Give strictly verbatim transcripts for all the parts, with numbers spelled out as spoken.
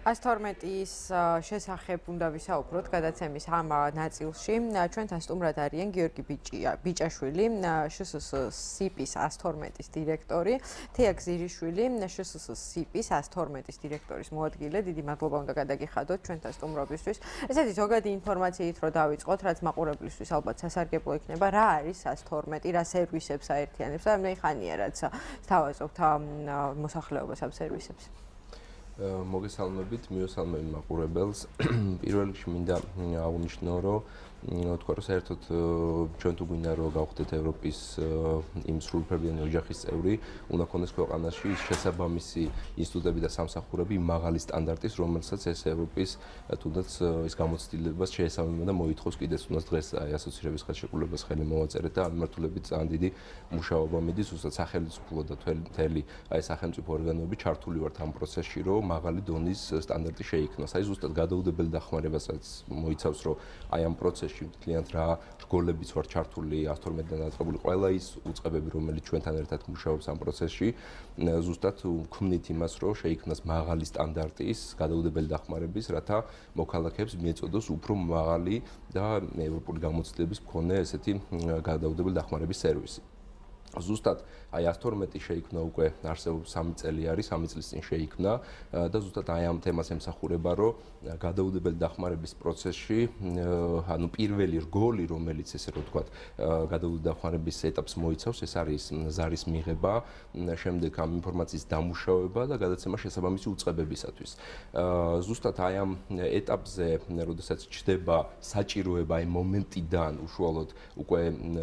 ას თორმეტის შესახებ უნდა ვისაუბროთ გადაცემის ამ ნაწილში. ჩვენთან სტუმრად არიან გიორგი ბიჭაშვილი, შსს სიპის ას თორმეტის დირექტორი, თეა გზირიშვილი, შსს სიპის ას თორმეტის დირექტორის მოადგილე. დიდი მადლობა უნდა გადაგიხადოთ ჩვენთან სტუმრობისთვის. ესეთი ზოგადი ინფორმაციით რომ დავიწყოთ, რაც მაყურებლისთვის ალბათ სასარგებლო იქნება, რა არის ას თორმეტი, რა სერვისებს აერთიანებს და მე ხანია რაც სთავაზობთ მოსახლეობას ამ სერვისებს. მოგესალმებით, მიესალმები მაყურებელს. პირველ რიგში მინდა აღვნიშნო, რომ თქვა რომ საერთოდ ჩვენ თუ გვინდა რომ გავხდეთ ევროპის იმ სრულუფლებიანი ოჯახის წევრი, უნდა ქონდეს ქვეყანაში შესაბამისი ინსტიტუტები და სამსახურები მაღალი სტანდარტის, რომელსაც ეს ევროპის თუნდაც ის გამოცდილებას შეესაბამება და მოითხოვს კიდეც თუნდაც დღეს აი ასოცირების ხელშეკრულებას ხელი მოვაწერეთ და ამ მიმართულებით ძალიან დიდი მუშაობა მიდის, უბრალოდ სახელმწიფო და მთელი აი სახელმწიფო ორგანოები ჩართული ვართ ამ პროცესში, რომ მაღალი დონის სტანდარტი შეიქმნას. აი ზუსტად გადაუდებელი დახმარებასაც მოიცავს, რომ აი ამ პროცესში მთლიანად რა რგოლებიც ვარ ჩართული ას თორმეტიდან დაწყებული ყველა ის უწყებები, რომელიც ჩვენთან ერთად მუშაობს ამ პროცესში, ზუსტად ვქმნით იმას, რომ შეიქმნას მაღალი სტანდარტის გადაუდებელი დახმარების, რათა მოქალაქეებს მიეწოდოს უფრო მაღალი და ევროპული გამოცდილების მქონე ესეთი გადაუდებელი დახმარების სერვისი. ზუსტად აი ას თორმეტი შეიქმნა უკვე არსებობს სამი წელი არის, სამი წლის წინ შეიქმნა და ზუსტად აი ამ თემას ემსახურება, რომ გადაუდებელი დახმარების პროცესში, ანუ პირველი რგოლი, რომელიც ესე რომ ვთქვათ, გადაუდებელი დახმარების ეტაპს მოიცავს, ეს არის ზარის მიღება, შემდეგ ამ ინფორმაციის დამუშავება და გადაცემა შესაბამისი უწყებებისათვის. ზუსტად აი ამ ეტაპზე, როდესაც ჩდება საჭიროება აი მომენტიდან უშუალოდ უკვე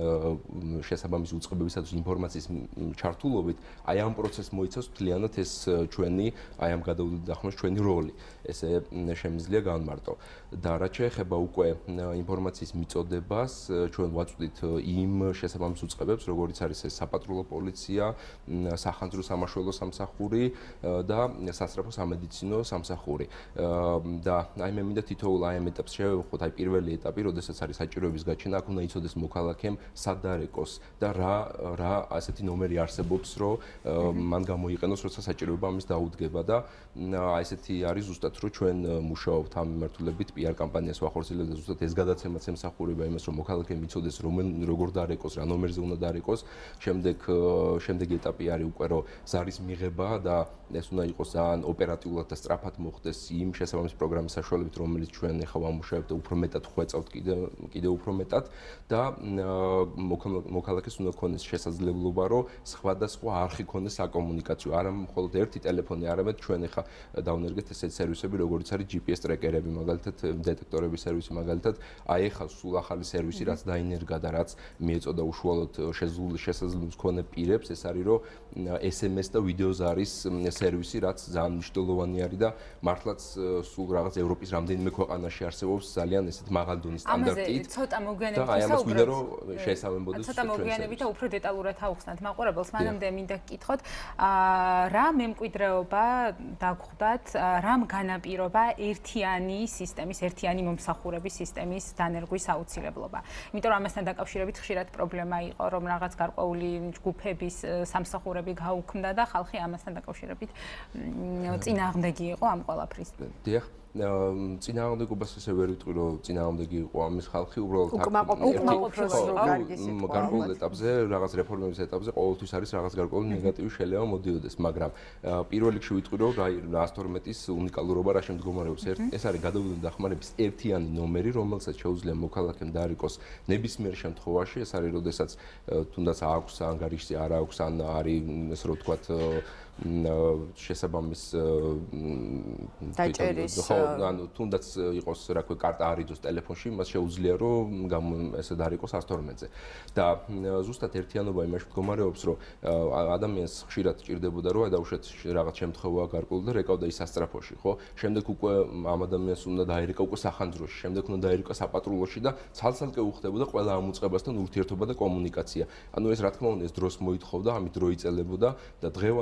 შესაბამისი უწყებებისათვის ინფორმაციის ჩართულობით, აი ამ პროცესს მოიცავს მთლიანად ეს ჩვენი აი ამ გადაუდებელი დახმარების ჩვენი როლი. ესე შემიძლია განმარტო. და რაც შეეხება უკვე ინფორმაციის მიწოდებას, ჩვენ ვაწვდით იმ შესაბამის უწყებებს, როგორიც არის ეს საპატრულო პოლიცია, სახანძრო სამაშველო სამსახური და სასწრაფო სამედიცინო სამსახური. და აი მე მინდა თითოეულ აი ამ ეტაპს შევეხოთ, აი პირველი ეტაპი, როდესაც არის საჭიროების გაჩენა, აქ უნდა იცოდეს მოქალაქემ სად დაარეკოს და რა რა ასეთი ნომერი არსებობს, რომ მან გამოიყენოს, როცა საჭიროება ამის დაუდგება და აი ესეთი არის ზუსტად, რომ ჩვენ მუშაობთ ამ მიმართულებით, პი არ კამპანიას ვახორციელებთ და ზუსტად ეს გადაცემაც ემსახურება იმას, რომ მოქალაქემ იცოდეს, როგორ დაარეკოს, რა ნომერზე უნდა დაარეკოს. შემდეგ შემდეგი ეტაპი არის უკვე, რომ ზარის მიღება და ეს უნდა იყოს ძალიან ოპერატიულად და სწრაფად მოხდეს იმ შესაბამის პროგრამის საშუალებით, რომელიც ჩვენ ახლა ვამუშავებთ და უფრო მეტად ხვეწავთ კიდე კიდე უფრო მეტად და მოქალაქეს უნდა ქონდეს შესაძლებლობა, რომ სხვადასხვა არხი ქონდეს საკომუნიკაციო, არა მხოლოდ ერთი ტელეფონი, არამედ ჩვენ ახლა დავნერგეთ ესეთი სერვისები, როგორც არის ჯი პი ეს ტრეკერები, მაგალითად დეტექტორების სერვისი, მაგალითად აი ახლა სულ ახალი სერვისი, რაც დაინერგა და რაც მიეწოდა უშუალოდ შესაძლებლობის მქონე პირებს, ეს არის რომ ეს ემ ეს და ვიდეოზარის სერვისი, რაც ძალიან მნიშვნელოვანი არის და მართლაც სულ რაღაც ევროპის რამდენიმე ქვეყანაში არსებობს ძალიან ესეთ მაღალი დონის სტანდარტით. ცოტა მოგვიანებით და აი ამას გვინდა რომ შეესაბამებოდეს ცოტა მოგვიანებით და უფრო დეტალურად ავხსნათ მაყურებელს. მანამდე მინდა გკითხოთ, რა მემკვიდრეობა დაგხვდათ, რამ განაპირობა ერთიანი სისტემის, ერთიანი მომსახურების სისტემის დანერგვის აუცილებლობა. იმიტომ რომ ამასთან დაკავშირებით ხშირად პრობლემა იყო, რომ რაღაც გარკვეული ჯგუფების სამსახურები გაუქმდა და ხალხი ამასთან დაკავშირებით წინააღმდეგი იყო ამ ყველაფრის. დიახ. წინააღმდეგობას ესე ვერ ვიტყვი, რომ წინააღმდეგი იყო ამის ხალხი, უბრალოდ გარკვეულ ეტაპზე, რაღაც რეფორმების ეტაპზე ყოველთვის არის რაღაც გარკვეული ნეგატივი შელევა მოდიოდეს, მაგრამ პირველ რიგში ვიტყვი, რომ ას თორმეტის უნიკალურობა რა შემდგომარეობს. ეს არის გადაუდებელი დახმარების ერთიანი ნომერი, რომელსაც შეუძლია მოქალაქემ დაარეკოს ნებისმიერ შემთხვევაში, ეს არის, როდესაც თუნდაც აქვს ანგარიშზე, არ აქვს, ან არის ესე რომ ვთქვათ შესაბამის დაჭერის ანუ თუნდაც იყოს რა ქვია კარტა არ იდოს ტელეფონში, მას შეუძლია რომ ესე დაარეკოს ას თორმეტზე. და ზუსტად ერთიანობა იმაში მდგომარეობს, რომ ადამიანს ხშირად ჭირდებოდა, რომ დაუშვათ რაღაც შემთხვევა გარკვეული და რეკავდა ის სასწრაფოში, ხო? შემდეგ უკვე ამ ადამიანს უნდა დაერეკა უკვე სახანძროში, შემდეგ უნდა დაერეკა საპატრულოში და ცალ-ცალკე უხდებოდა ყველა ამ უწყებასთან ურთიერთობა და კომუნიკაცია. ანუ ეს რა თქმა უნდა ეს დროს მოითხოვდა, ამით დრო იწელებოდა და დღევანდელ შემთხვევაში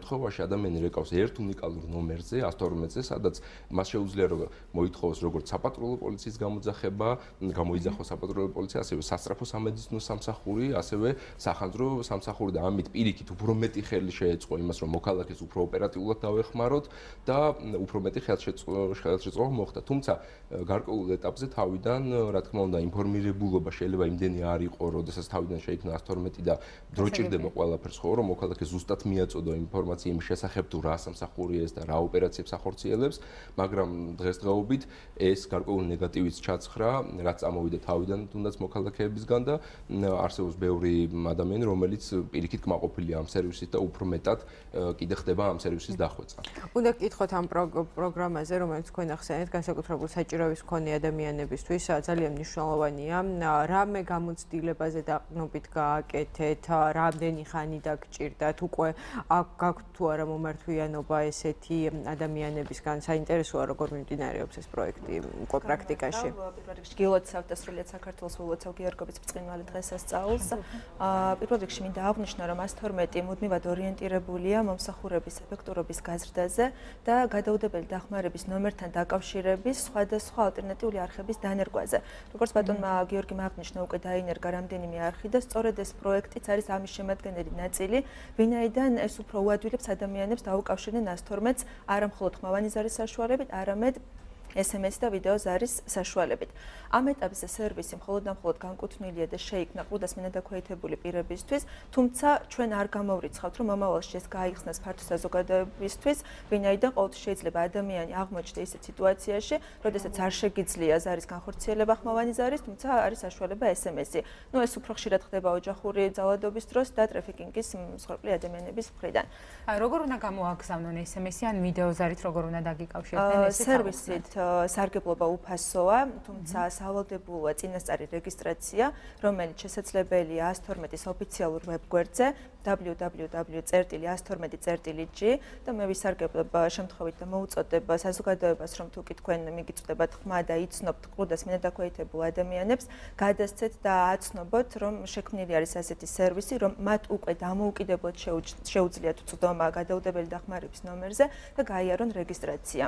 შემთხვევაში ადამიანი რეკავს ერთ უნიკალურ ნომერზე one twenty-ზე, სადაც მას შეუძლია რომ მოითხოვოს როგორც საპატრულო პოლიციის გამოძახება, გამოიძახოს საპატრულო პოლიცია, ასევე სასწრაფო სამედიცინო სამსახური, ასევე სახანძრო სამსახური და ამით პირიქით უფრო მეტი ხელი შეეწყო იმას, რომ მოქალაქეს უფრო ოპერატიულად დავეხმაროთ და უფრო მეტი ხელშეწყობა მოხდა. თუმცა გარკვეულ ეტაპზე თავიდან, რა თქმა უნდა, ინფორმირებულობა შეიძლება იმდენი არ იყო, როდესაც თავიდან შეიქმნა one twenty და დრო ჭირდება ყველაფერს, ხო, რომ მოქალაქე ზუსტად მიაწოდო ინფორმაცია იმ შესახებ თუ რა სამსახური ეს და რა ოპერაციებს ახორციელებს, მაგრამ დღესდღეობით ეს გარკვეული ნეგატივიც ჩაცხრა, რაც წამოვიდა თავიდან თუნდაც მოქალაქეებისგან და არსებობს ბევრი ადამიანი, რომელიც პირიქით კმაყოფილია ამ სერვისით და უფრო მეტად კიდე ხდება ამ სერვისის დახვეწა. უნდა გკითხოთ ამ პროგრამაზე, რომელიც თქვენ ახსენეთ, განსაკუთრებულ საჭიროების მქონე ადამიანებისთვის ძალიან მნიშვნელოვანია. რამე გამოცდილებაზე დაყრდნობით გააკეთეთ, რამდენი ხანი დაგჭირდათ, უკვე გაქვთ თუ არა მომართვიანობა ესეთი ადამიანებისგან, საინტერესოა როგორ მიმდინარეობს ეს პროექტი უკვე პრაქტიკაში. პირველ რიგში გილოცავთ და სრულიად საქართველოს ვილოცავ გიორგობის ბრწყინვალე დღესასწაულს. პირველ რიგში მინდა აღვნიშნო, რომ one twenty მუდმივად ორიენტირებულია მომსახურების ეფექტურობის გაზრდაზე და გადაუდებელი დახმარების ნომერთან დაკავშირების სხვადასხვა ალტერნატიული არხების დანერგვაზე. როგორც ბატონმა გიორგიმ აღნიშნა, უკვე დაინერგა რამდენიმე არხი და სწორედ ეს პროექტიც არის ამის შემადგენელი ნაწილი, ვინაიდან ეს უფრო უადვილებს ადამიანებს დაუკავშირდნენ one twenty-ს არა მხოლოდ ხმოვანი ზარის საშუალებით, არამედ S M S და ვიდეო ზარის საშუალებით. ამ ეტაპზე სერვისი მხოლოდ და მხოლოდ განკუთვნილია და შეიქმნა ყრუდას მენადაქვეითებული პირებისთვის, თუმცა ჩვენ არ გამოვრიცხავთ, რომ მომავალში ეს გაიხსნას ფართო საზოგადოებისთვის, ვინაიდან ყოველთვის შეიძლება ადამიანი აღმოჩნდეს ისეთ სიტუაციაში, როდესაც არ შეგიძლია ზარის განხორციელება ხმოვანი ზარის, თუმცა არის საშუალება S M S-ი. ნუ ეს უფრო ხშირად ხდება ოჯახური ძალადობის დროს და ტრაფიკინგის მსხვერპლი ადამიანების მხრიდან. როგორ უნდა გამოაგზავნონ S M S-ი ან ვიდეო ზარით როგორ უნდა დაგიკავშირდნენ ეს სერვისით სარგებლობა უფასოა, თუმცა სავალდებულოა წინასწარი რეგისტრაცია, რომელიც შესაძლებელია one twenty-ის ოფიციალურ ვებგვერდზე w w w dot one twenty dot g და მე ვისარგებლებ შემთხვევით და მოუწოდებ საზოგადოებას, რომ თუ კი თქვენ მიგიწვდებათ ხმა და იცნობთ ყრუდას მენადაქვეითებულ ადამიანებს, გადასცეთ და აცნობოთ, რომ შექმნილი არის ასეთი სერვისი, რომ მათ უკვე დამოუკიდებლად შეუძლიათ წვდომა გადაუდებელი დახმარების ნომერზე და გაიარონ რეგისტრაცია.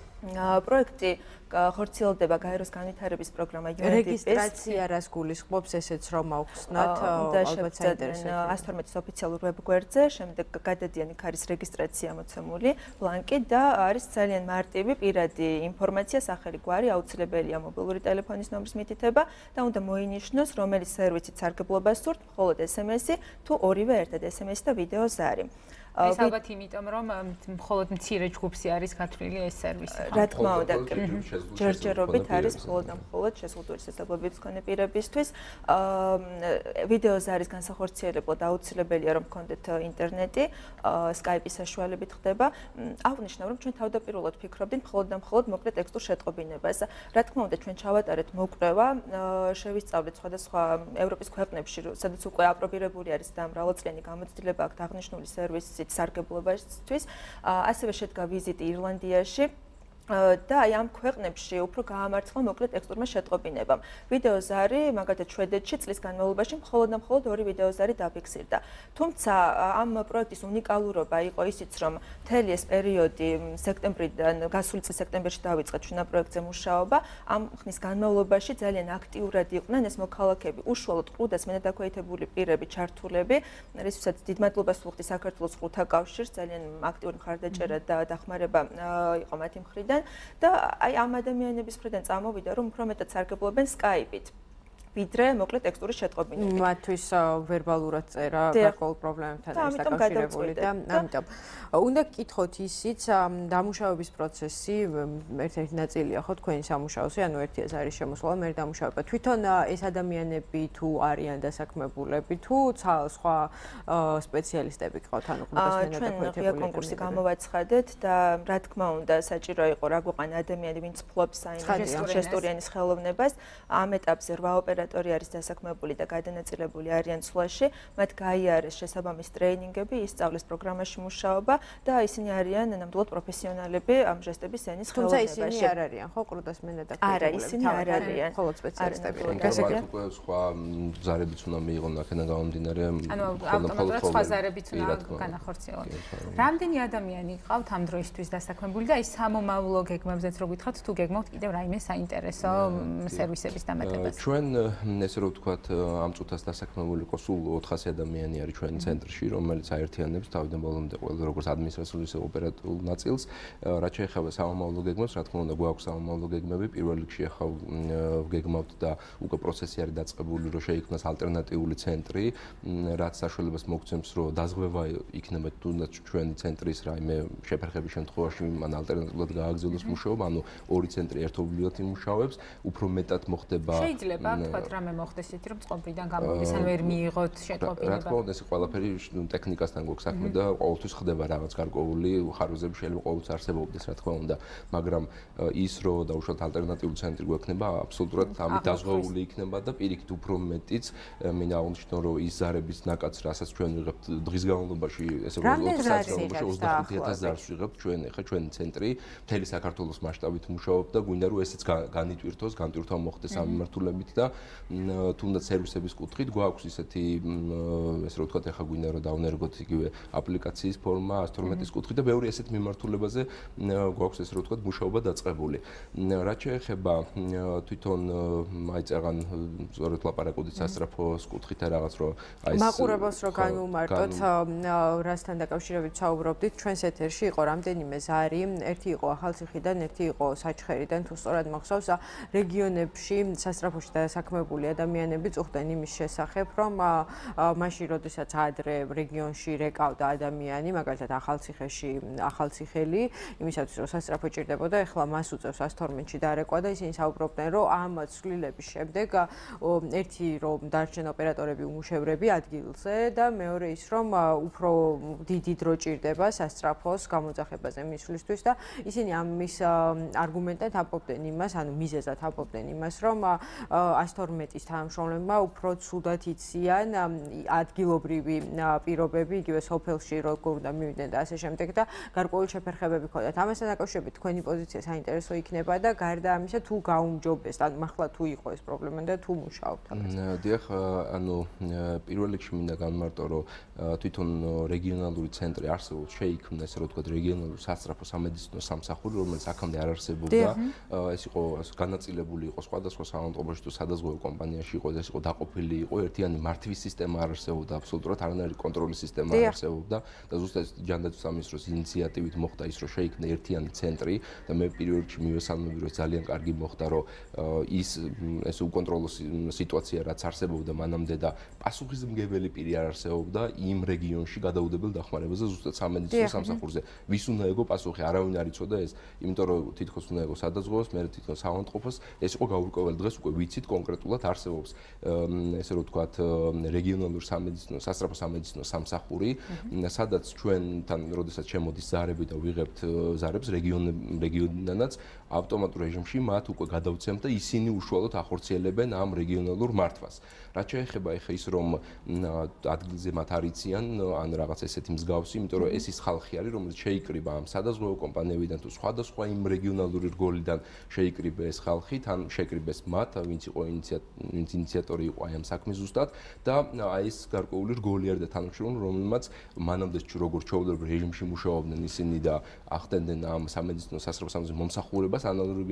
პროექტი ხორციელდება გაეროს განვითარების პროგრამა U N D P-ის. რეგისტრაცია რას გულისხმობს, ესეც რომ ავხსნათ, ალბათ საინტერესოა. one twenty-ის ოფიციალურ ვებგვერდზე, შემდეგ გადადიან იქ არის რეგისტრაცია მოცემული ბლანკი და არის ძალიან მარტივი პირადი ინფორმაცია, სახელი, გვარი, აუცილებელია მობილური ტელეფონის ნომრის მითითება და უნდა მოინიშნოს, რომელი სერვისით სარგებლობას სურთ, მხოლოდ S M S-ი თუ ორივე ერთად S M S-ი და ვიდეო ზარი. ეს ალბათ იმიტომ, რომ მხოლოდ მცირე ჯგუფში არის გათვლილი ეს სერვისი. რა თქმა უნდა, ჯერჯერობით არის მხოლოდ და მხოლოდ შეზღუდული შესაძლებლობების მქონე პირებისთვის. ვიდეო ზარის განსახორციელებლად აუცილებელია, რომ გქონდეთ ინტერნეტი, Skype-ის საშუალებით ხდება. აღნიშნავ, რომ ჩვენ თავდაპირველად ფიქრობდით მხოლოდ და მხოლოდ მოკლე ტექსტურ შეტყობინებას. რა თქმა უნდა, ჩვენ ჩავატარეთ მოკვლევა, შევისწავლეთ სხვადასხვა ევროპის ქვეყნებში, სადაც უკვე აპრობირებული არის და მრავალწლიანი გამოცდილება აქვს აღნიშნული სერვისი სარგებლობისთვის, ასევე შედგა ვიზიტი ირლანდიაში და აი ამ ქვეყნებში უფრო გაამართლა მოკლე ტექსტურმა შეტყობინებამ. ვიდეო ზარი, მაგალითად შვედეთში წლის განმავლობაში მხოლოდ და მხოლოდ ორი ვიდეო ზარი დაფიქსირდა. თუმცა ამ პროექტის უნიკალურობა იყო ისიც, რომ მთელი ეს პერიოდი სექტემბრიდან გასული წლის სექტემბერში დავიწყეთ ჩვენ ამ პროექტზე მუშაობა. ამ ხნის განმავლობაში ძალიან აქტიურად იყვნენ ეს მოქალაქეები, უშუალოდ ყრუდას მენადაქვეითებული პირები, ჩართულები, რისთვისაც დიდ მადლობას ვუხდი საქართველოს ყრუთა კავშირს, ძალიან აქტიური მხარდაჭერა და დახმარება იყო მათი მხრიდან. და აი ამ ადამიანების მხრიდან წამოვიდა, რომ უფრო მეტად სარგებლობენ Skype-ით. ვიდრე მოკლე ტექსტური შეტყობინებით. მათთვის ვერბალურად წერა გარკვეულ პრობლემებთან არის დაკავშირებული და ამიტომ უნდა გკითხოთ ისიც დამუშავების პროცესი ერთ-ერთი ნაწილია ხო თქვენი სამუშაოსი, ანუ ერთია ზარის შემოსვლა, მერე დამუშავება. თვითონ ეს ადამიანები თუ არიან დასაქმებულები თუ სხვა სპეციალისტები ყავთ, ანუ ყრუდას მენადაქვეითებული ჩვენ კონკურსი გამოვაცხადეთ და რა თქმა უნდა საჭირო იყო რა გვყან ადამიანი, ვინც ფლობს აი შეესტურიანის ხელოვნებას. ამ ეტაპზე რვა ოპერაცია ოპერატორი არის დასაქმებული და გადანაწილებული არიან სვლაში, მათ გაიარეს შესაბამის ტრეინინგები, ისწავლეს პროგრამაში მუშაობა და ისინი არიან ნამდვილად პროფესიონალები ამ ჟესტების ენის ხელოვნებაში. თუმცა ისინი არ არიან, ხო, კრუტას მენედა არა, ისინი არ არიან. მხოლოდ სპეციალისტები. გასაგებია უკვე სხვა ზარებიც უნდა მიიღონ აქედან გამომდინარე. ანუ ავტომატურად სხვა ზარებიც უნდა განახორციელონ. რამდენი ადამიანი ყავთ ამ დროისთვის დასაქმებული და ის სამომავლო გეგმებზეც რო გითხრათ, თუ გეგმავთ კიდევ რაიმე საინტერესო სერვისების დამატებას? ჩვენ ესე რომ ვთქვათ, ამ წუთას დასაქმებული იყო სულ ოთხასი ადამიანი არის ჩვენ ცენტრში, რომელიც აერთიანებს თავიდან ბოლომდე ყველა როგორც ადმინისტრაციულ ისე ოპერატიულ ნაწილს. რაც შეეხება სამომავლო გეგმებს, რა თქმა უნდა, გვაქვს სამომავლო გეგმები. პირველ რიგში ახლა ვგეგმავთ და უკვე პროცესი არის დაწყებული, რომ შეიქმნას ალტერნატიული ცენტრი, რაც საშუალებას მოგცემს, რომ დაზღვევა იქნება თუნდაც ჩვენი ცენტრის რაიმე შეფერხების შემთხვევაში, მან ალტერნატიულად გააგრძელოს მუშაობა, ანუ ორი ცენტრი ერთობლივად იმუშავებს, უფრო მეტად მოხდება. შეიძლება თქვათ რამე მოხდეს ისეთი, რომ წყობრიდან გამოდის, ან ვერ მიიღოთ შეტყობინება. რა თქმა უნდა, ეს ყველაფერი ტექნიკასთან გვაქვს საქმე და ყოველთვის ხდება რაღაც გარკვეული ხარვეზები, შეიძლება ყოველთვის არსებობდეს, რა თქმა უნდა, მაგრამ ის რომ დაუშვათ ალტერნატიული ცენტრი გვექნება, აბსოლუტურად ამით დაზღვეული იქნება და პირიქით უფრო მეტიც მინდა აღნიშნო, რომ ის ზარების ნაკადს, რასაც ჩვენ ვიღებთ დღის განმავლობაში, ესე რომ ოთხ საათის განმავლობაში ოცდახუთი ათასი ზარს ვიღებთ ჩვენ, ახლა ჩვენი ცენტრი მთელი საქართველოს მასშტაბით მუშაობს და გვინდა რომ ესეც განიტვირთოს, განტვირთვა მოხდეს ამ მიმართულებით და თუნდაც სერვისების კუთხით გვაქვს ისეთი ესე რომ ვთქვათ, ახლა გვინდა რომ დავნერგოთ იგივე აპლიკაციის ფორმა ათას თორმეტის კუთხით და ბევრი ესეთ მიმართულებაზე გვაქვს ესე რომ ვთქვათ მუშაობა დაწყებული. რაც შეეხება თვითონ აი წაღან ზოგადად ლაპარაკობთ სასწრაფოს კუთხით და რაღაც რომ აი მაყურებელს რო განვუმარტოთ, რასთან დაკავშირებით საუბრობდით, ჩვენს ეთერში იყო რამდენიმე ზარი, ერთი იყო ახალციხიდან, ერთი იყო საჩხერიდან, თუ სწორად მახსოვს, რეგიონებში სასწრაფოში დასაქმებული ადამიანები წუხდნენ იმის შესახებ, რომ მაშინ როდესაც ადრე რეგიონში რეკავდა ადამიანი, მაგალითად ახალციხეში ახალციხელი, იმისათვის რომ სასწრაფო ჭირდებოდა, ეხლა მას უწევს ათას თორმეტში დარეკვა და ისინი საუბრობდნენ, რომ ამ ცვლილების შემდეგ ერთი რომ დარჩენ ოპერატორები უმუშევრები ადგილზე და მეორე ის რომ უფრო დიდი დრო ჭირდება სასწრაფოს გამოძახებაზე მისვლისთვის და ისინი ამის არგუმენტად ამბობდნენ იმას, ანუ მიზეზად ამბობდნენ იმას, რომ ათას თორმეტის თანამშრომლებმა უფრო ცუდად იციან ადგილობრივი პირობები, იგივე სოფელში როგორ უნდა მივიდნენ და ასე შემდეგ და გარკვეული შეფერხებები ჰქონდათ. ამასთან დაკავშირებით თქვენი პოზიცია საინტერესო იქნება და გარდა ამისა თუ გაუმჯობესთ, ანუ მართლა თუ იყო ეს პრობლემა და თუ მუშაობთ ამაზე. დიახ, ანუ პირველ რიგში მინდა განმარტო, რომ თვითონ რეგიონალური ცენტრი არსებობს, შეიქმნა ესე რომ ვთქვათ რეგიონალური სასწრაფო სამედიცინო სამსახური, რომელიც აქამდე არ არსებობდა. ეს იყო განაწილებული იყო სხვადასხვა საავადმყოფოში თუ სადაზღვევო კომპანიაში იყო, ეს იყო დაყოფილი იყო, ერთიანი მართვის სისტემა არ არსებობდა, აბსოლუტურად არანაირი კონტროლის სისტემა არ არსებობდა და ზუსტად ჯანდაცვის სამინისტროს ინიციატივით მოხდა ის, რომ შეიქმნა ერთიანი ცენტრი და მე პირველ რიგში მივესალმები, რომ ძალიან კარგი მოხდა, რომ ის ეს უკონტროლო სიტუაცია რაც არსებობდა მანამდე და პასუხისმგებელი პირი არ არსებობდა იმ რეგიონში გადაუდებელ დახმარებაზე ზუსტად სამედიცინო სამსახურზე. ვის უნდა ეკო პასუხი, არავინ არ იცოდა ეს, იმიტომ რომ თითქოს უნდა ეკო სადაზღვევოს, მე თვითონ საავადმყოფოს, ეს იყო გაურკვეველი დღეს უკვე ვიცით კონკრეტულად არსებობს ესე რომ ვთქვათ რეგიონალური სამედიცინო სასწრაფო სამედიცინო სამსახური, სადაც ჩვენთან როდესაც შემოდის ზარები და ვიღებთ ზარებს რეგიონიდანაც ავტომატურ რეჟიმში მათ უკვე გადავცემთ და ისინი უშუალოდ ახორციელებენ ამ რეგიონალურ მართვას. რაც შეეხება ეხა ის რომ ადგილზე მათ არიციან ან რაღაც ესეთი მსგავსი, იმიტომ რომ ეს ის ხალხი არის, რომელიც შეიკრიბა ამ სადაზღვევო კომპანიებიდან თუ სხვადასხვა იმ რეგიონალური რგოლიდან შეიკრიბა ეს ხალხი, თან შეკრიბეს მათ, ვინც იყო ინიციატორი იყო აი ამ საქმის ზუსტად და აი ეს გარკვეული რგოლი არის და თანამშრომლები, რომელმაც მანამდე როგორც ჩვეულებრივ რეჟიმში მუშაობდნენ ისინი და ახდენდნენ ამ სამედიცინო სასწრაფო სამსახურის მომსახურებას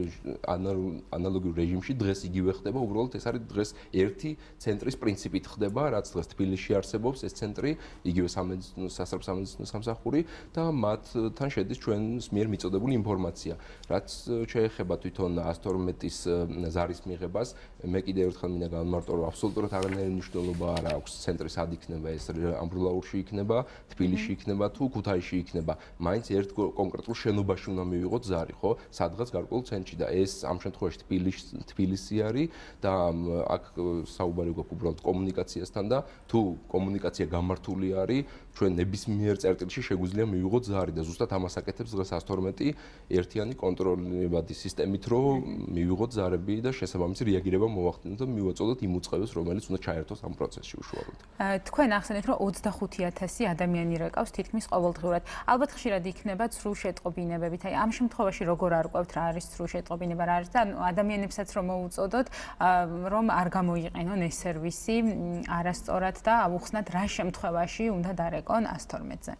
ანალოგიურ რეჟიმში, დღეს იგივე ხდება, უბრალოდ ეს არის დღეს ერთი ცენტრის პრინციპით ხდება, რაც დღეს თბილისში არსებობს ეს ცენტრი, იგივე სამედიცინო სასწრაფო სამედიცინო სამსახური და მათთან შედის ჩვენს მიერ მიწოდებული ინფორმაცია. რაც შეეხება თვითონ ათას თორმეტის ზარის მიღებას, მე კიდევ ერთხელ მინდა განმარტო, რომ აბსოლუტურად არანაირი მნიშვნელობა არ აქვს ცენტრი სად იქნება, ეს ამბროლაურში იქნება, თბილისში იქნება თუ ქუთაისში იქნება. მაინც ერთ კონკრეტულ შენობაში უნდა მივიღოთ ზარი, ხო? სადღაც გარკვეულ ცენტრში და ეს ამ შემთხვევაში თბილისი არის და აქ საუბარი გვაქვს უბრალოდ კომუნიკაციასთან და თუ კომუნიკაცია გამართული არის, ჩვენ ნებისმიერ წერტილში შეგვიძლია მივიღოთ ზარი და ზუსტად ამას აკეთებს დღეს ათას თორმეტი ერთიანი კონტროლებადი სისტემით, რომ მივიღოთ ზარები და შესაბამისი რეაგირება მოვახდინოთ გავხდინოთ და მივაწოდოთ იმ უწყებას, რომელიც უნდა ჩაერთოს ამ პროცესში უშუალოდ. თქვენ ახსენეთ, რომ ოცდახუთი ათასი ადამიანი რეკავს თითქმის ყოველდღიურად. ალბათ ხშირად იქნება ცრუ შეტყობინებებით. აი ამ შემთხვევაში როგორ არკვევთ რა არის ცრუ შეტყობინება, რა არის და ადამიანებსაც რომ მოუწოდოთ, რომ არ გამოიყენონ ეს სერვისი არასწორად და აუხსნათ რა შემთხვევაში უნდა დარეკონ ას თორმეტზე.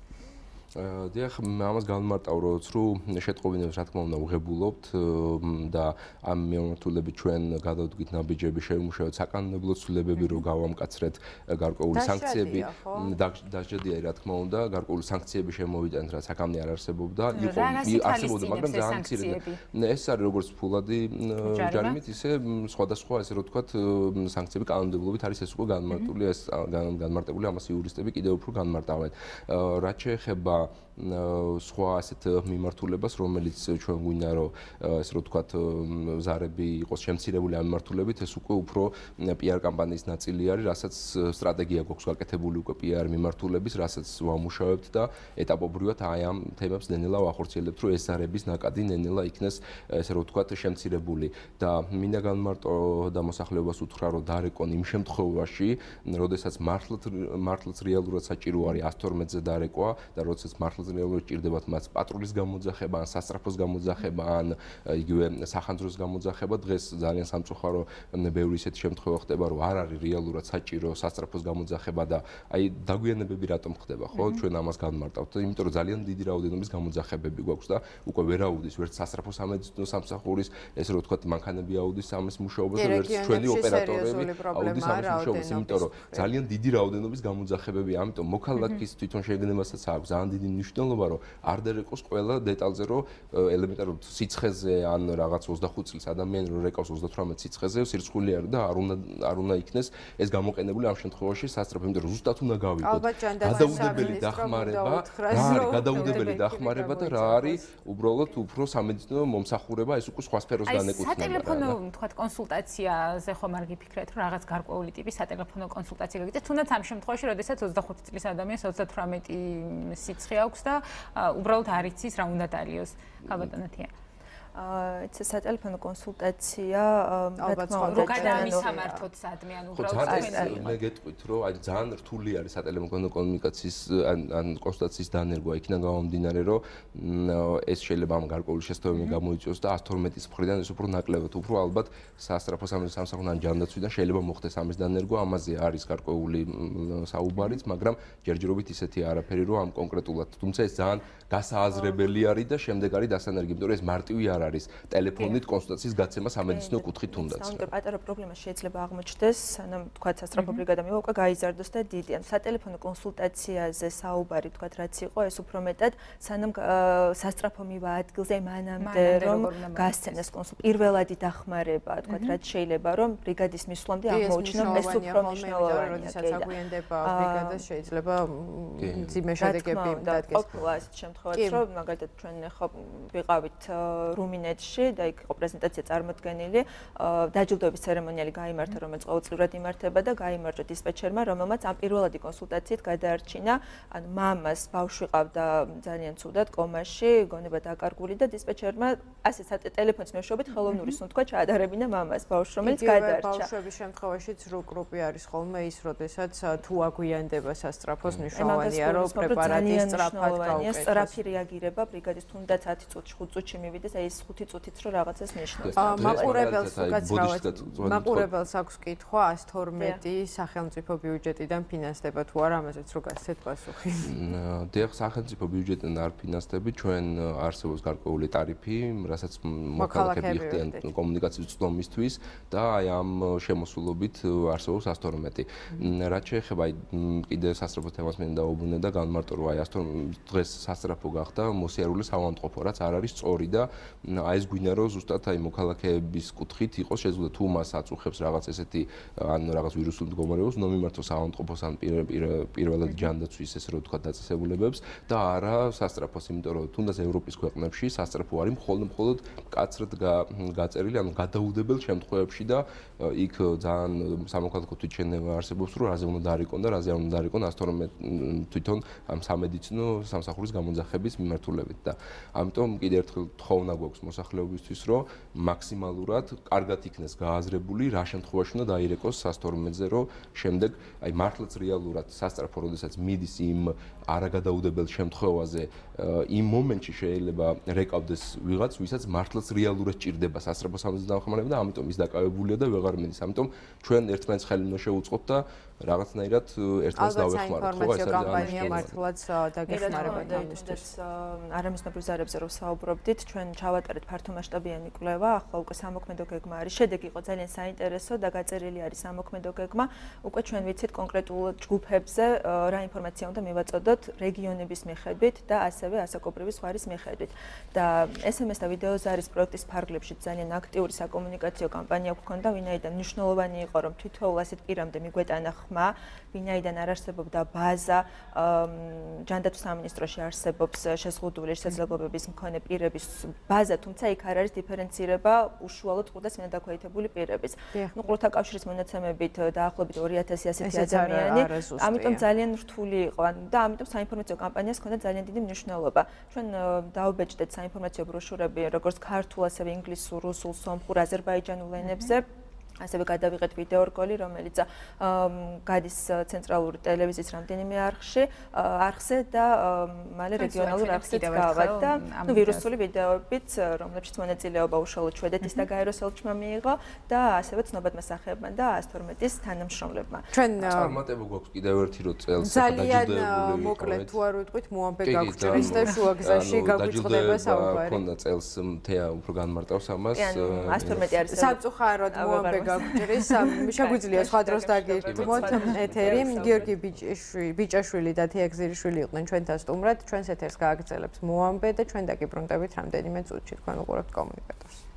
დიახ, ამას განმარტავ, რომ ცრუ შეტყობინებს რა თქმა უნდა უღებულობთ და ამ მიმართულებით ჩვენ გადავდგით ნაბიჯები, შევიმუშავეთ საკანონმდებლო ცვლილებები, რომ გავამკაცრეთ გარკვეული სანქციები. დასჯადია რა თქმა უნდა, გარკვეული სანქციები შემოვიდნენ, რა საკამნე არ არსებობდა, იყო არსებობდა, მაგრამ ძალიან მცირედი. ეს არის როგორც ფულადი ჯარიმით, ისე სხვადასხვა, ესე რომ ვთქვათ, სანქციები კანონმდებლობით არის ეს უკვე განმარტული, ეს განმარტებული, ამას იურისტები კიდევ უფრო განმარტავენ. რაც შეეხება სხვა ასეთ მიმართულებას, რომელიც ჩვენ გვინდა რომ ესე რომ ვთქვათ ზარები იყოს შემცირებული ამ მიმართულებით, ეს უკვე უფრო პიარ კამპანიის ნაწილი არის, რასაც სტრატეგია გვაქვს გაკეთებული უკვე პიარ მიმართულების, რასაც ვამუშავებთ და ეტაპობრივად აი ამ თემებს ნენელა ვახორციელებთ, რომ ეს ზარების ნაკადი ნენელა იქნეს ესე რომ ვთქვათ შემცირებული და მინდა განმარტო და მოსახლეობას უთხრა, რომ დარეკონ იმ შემთხვევაში, როდესაც მართლაც მართლაც რეალურად საჭირო არის ას თორმეტზე დარეკვა და როდესაც მართლაც რეალურად ჭირდებათ მას პატრულის გამოძახება, ან სასწრაფოს გამოძახება, ან იგივე სახანძროს გამოძახება. დღეს ძალიან სამწუხარო ბევრი ისეთი შემთხვევა ხდება, რომ არ არის რეალურად საჭირო სასწრაფოს გამოძახება და აი დაგვიანებები რატომ ხდება, ხო? ჩვენ ამას განმარტავთ, იმიტომ რომ ძალიან დიდი რაოდენობის გამოძახებები გვაქვს და უკვე ვერ აუდის ვერც სასწრაფო სამედიცინო სამსახურის, ესე რომ ვთქვათ, მანქანები აუდის ამის მუშაობას და ვერც ჩვენი ოპერატორები აუდის ამის მუშაობას, იმიტომ რომ ძალიან დიდი რაოდენობის გამოძახებები, ამიტომ მოქალაქის თვითონ შეგნებასაც აქვს ძალიან დიდი მნიშვნელობა, რომ არ დარეკოს ყველა დეტალზე, რომ ელემენტარულად სიცხეზე ან რაღაც ოცდახუთი წლის ადამიანი რომ რეკავს ოცდათვრამეტ სიცხეზე, სირცხული არის და არ უნდა არ უნდა იქნეს ეს გამოყენებული ამ შემთხვევაში სასწრაფო, იმიტომ რომ ზუსტად უნდა გავიგოთ. გადაუდებელი დახმარება, რა არის გადაუდებელი დახმარება და რა არის უბრალოდ უფრო სამედიცინო მომსახურება, ეს უკვე სხვა სფეროს განეკუთვნება. სატელეფონო, თქვათ, კონსულტაციაზე ხომ არ გიფიქრეთ, რომ რაღაც გარკვეული ტიპის სატელეფონო კონსულტაცია გაგიწევთ, თუნდაც ამ შემთხვევაში, როდესაც ოცდახუთი წლის ადამიანს ოცდათვრამეტი სიცხე აქვს და უბრალოდ არ იცის რა უნდა დალიოს. ხალბატონათია. ეს სატელეფონო კონსულტაცია რა თქმა უნდა გადამისამართოთ სადმე ან უბრალოდ მე გეტყვით რომ აი ძალიან რთული არის სატელეფონო კომუნიკაციის ან კონსულტაციის დანერგვა იქიდან გამომდინარე რომ ეს შეიძლება ამ გარკვეული შესაძლებლობები გამოიწვიოს და ას თორმეტის მხრიდან ეს უფრო ნაკლებად უფრო ალბათ სასწრაფო სამსახურიდან ჯანდაცვიდან შეიძლება მოხდეს ამის დანერგვა ამაზე არის გარკვეული საუბარიც მაგრამ ჯერჯერობით ისეთი არაფერი რომ ამ კონკრეტულად თუმცა ეს ძალიან გასააზრებელი არის და შემდეგ არის დასანერგი იმიტომ რომ ეს მარტივი არ არის ტელეფონით კონსულტაციის გაცემა სამედიცინო კუთხით თუნდაც. სანამ პატარა პრობლემა შეიძლება აღმოჩნდეს, სანამ თქვა სასწრაფო ბრიგადა მივა უკვე გაიზარდოს და დიდი. ანუ სატელეფონო კონსულტაციაზე საუბარი თქვა რაც იყო, ეს უფრო მეტად სანამ სასწრაფო მივა ადგილზე მანამდე რომ გასცენეს კონსულტაცია. პირველადი დახმარება, თქვა რაც შეიძლება რომ ბრიგადის მისვლამდე აღმოჩნდეს, ეს უფრო მნიშვნელოვანია. როდესაც აგვიანდება ბრიგადა შეიძლება ძიმე შედეგები დადგეს. ყოფილა ეს შემთხვევაც რომ მაგალითად ჩვენ ხო ვიყავით რუმინეთში და იქ იყო პრეზენტაცია წარმოდგენილი, დაჯილდოების ცერემონიალი გაიმართა, რომელიც ყოველწლიურად იმართება და გაიმარჯვა დისპეჩერმა, რომელმაც ამ პირველადი კონსულტაციით გადაარჩინა, ან მამას ბავშვი ყავდა ძალიან ცუდად კომაში, გონება დაკარგული და დისპეჩერმა ასე ტელეფონის მეშვეობით ხელოვნური სუნთქვა ჩაადარებინა მამას ბავშვს, რომელიც გადაარჩა. ბავშვების შემთხვევაში ცრუ კრუპი არის ხოლმე ის, როდესაც თუ აგვიანდება სასწრაფოს მნიშვნელოვანია, რომ პრეპარატი სწრაფად გავუკეთოს. სწრაფი რეაგირება ბრიგადის თუნდაც ათი წუთში, ხუთ წუთში მივიდეს, აი ეს ხუთი წუთიც რო რაღაცას ნიშნავს. მაყურებელს უკაცრავად მაყურებელს აქვს კითხვა ას თორმეტი სახელმწიფო ბიუჯეტიდან ფინანსდება თუ არა, ამაზეც რო გასცეთ პასუხი. დიახ, სახელმწიფო ბიუჯეტიდან არ ფინანსდები, ჩვენ არსებობს გარკვეული ტარიფი, რასაც მოქალაქეები იხდიან კომუნიკაციის წვდომისთვის და აი ამ შემოსულობით არსებობს ას თორმეტი. რაც შეეხება აი კიდე სასწრაფო თემას მინდა დაუბრუნდე და განმარტო რომ აი ას თორმეტი დღეს სასწრაფო გახდა მოსიარული საავადმყოფო, რაც არ არის სწორი და აი ეს გვინდა რომ ზუსტად აი მოქალაქეების კუთხით იყოს შეზღუდვა თუ მას აწუხებს რაღაც ესეთი ან რაღაც ვირუსული მდგომარეობას უნდა მიმართოს საავადმყოფოს ან პირველად ჯანდაცვის ესე რომ ვთქვა დაწესებულებებს და არა სასწრაფოს, იმიტომ რომ თუნდაც ევროპის ქვეყნებში სასწრაფო არის მხოლოდ მხოლოდ კაცრად გაწერილი, ანუ გადაუდებელ შემთხვევებში და იქ ძალიან სამოქალაქო თვითშენება არსებობს, რომ რაზე უნდა დაარეკონ და რაზე არ უნდა დაარეკონ ას თორმეტი თვითონ ამ სამედიცინო სამსახურის გამოძახების მიმართულებით და ამიტომ კიდევ ერთხელ თხოვნა გვაქვს აქვს მოსახლეობისთვის, რომ მაქსიმალურად კარგად იქნეს გააზრებული, რა შემთხვევაში უნდა დაირეკოს სასტორმეზე, რომ შემდეგ აი მართლაც რეალურად სასწრაფო, როდესაც მიდის იმ არაგადაუდებელ შემთხვევაზე, იმ მომენტში შეიძლება რეკავდეს ვიღაც, ვისაც მართლაც რეალურად ჭირდება სასწრაფო სამართლის დამხმარება და ამიტომ ის დაკავებულია და ვეღარ მიდის. ამიტომ ჩვენ ერთმანეთს ხელი უნდა შევუწყოთ და რაღაცნაირად ერთმანეთს დავეხმაროთ, ხო, ეს არის კამპანია მართლაც დაგეხმარება ამისთვის. არამიზნობრივ ზარებზე რო საუბრობდით, ჩვენ ჩავატარეთ ფართომასშტაბიანი კვლევა, ახლა უკვე სამოქმედო გეგმა არის. შედეგი იყო ძალიან საინტერესო და გაწერილი არის სამოქმედო გეგმა. უკვე ჩვენ ვიცით კონკრეტულ ჯგუფებზე რა ინფორმაცია უნდა მივაწოდოთ რეგიონების მიხედვით და ასევე ასაკობრივი ზღარის მიხედვით. და ეს em es და ვიდეოზარის პროექტის ფარგლებში ძალიან აქტიური საკომუნიკაციო კამპანია გვქონდა, ვინაიდან მნიშვნელოვანი იყო, რომ თითოეულ ასეთ პირამდე მიგვეტანა ხმა, ვინაიდან არ არსებობდა ბაზა, ჯანდაცვის სამინისტროში არსებობს შეზღუდული შესაძლებლობების მქონე პირების ბაზა, თუმცა იქ არ არის დიფერენცირება უშუალოდ ყურდა წინადაქვეითებული პირების. ნუ ყურთა კავშირის მონაცემებით დაახლოებით ორი ათასი ასეთი ადამიანი, ამიტომ ძალიან რთული იყო და ამიტომ საინფორმაციო კამპანიას ჰქონდა ძალიან დიდი მნიშვნელობა. ჩვენ დავუბეჭდეთ საინფორმაციო ბროშურები როგორც ქართულ, ასევე ინგლისურ, რუსულ, სომხურ, აზერბაიჯანულ ენებზე. ასევე გადავიღეთ ვიდეო რგოლი, რომელიც გადის ცენტრალური ტელევიზიის რამდენიმე არხში, არხზე და მალე რეგიონალურ არხზეც გავა და ნუ ვირუსული ვიდეოებიც, რომლებშიც მონაწილეობა უშუალოდ შვედეთის და გაეროს ელჩმა მიიღო და ასევე ცნობადმა სახეებმა და ას თორმეტის თანამშრომლებმა. ჩვენ წარმატება გვაქვს კიდევ ერთი რო წელს ძალიან მოკლედ თუ არ ვიტყვით, მოამბე გაგვჭრის და შუაგზაში გაგვიწყდება საუბარი. ქონდა წელს თეა უფრო განმარტავს ამას. ას თორმეტი არის სამწუხაროდ მოამბე გაგვჭრის, შეგვიძლია სხვა დროს დაგირთმოთ ეთერი. გიორგი ბიჭაშვილი და თეა გზირიშვილი იყვნენ ჩვენთან სტუმრად. ჩვენს ეთერს გააგრძელებს მოამბე და ჩვენ დაგიბრუნდებით რამდენიმე წუთში. თქვენ უყურებთ კომუნიკატორს.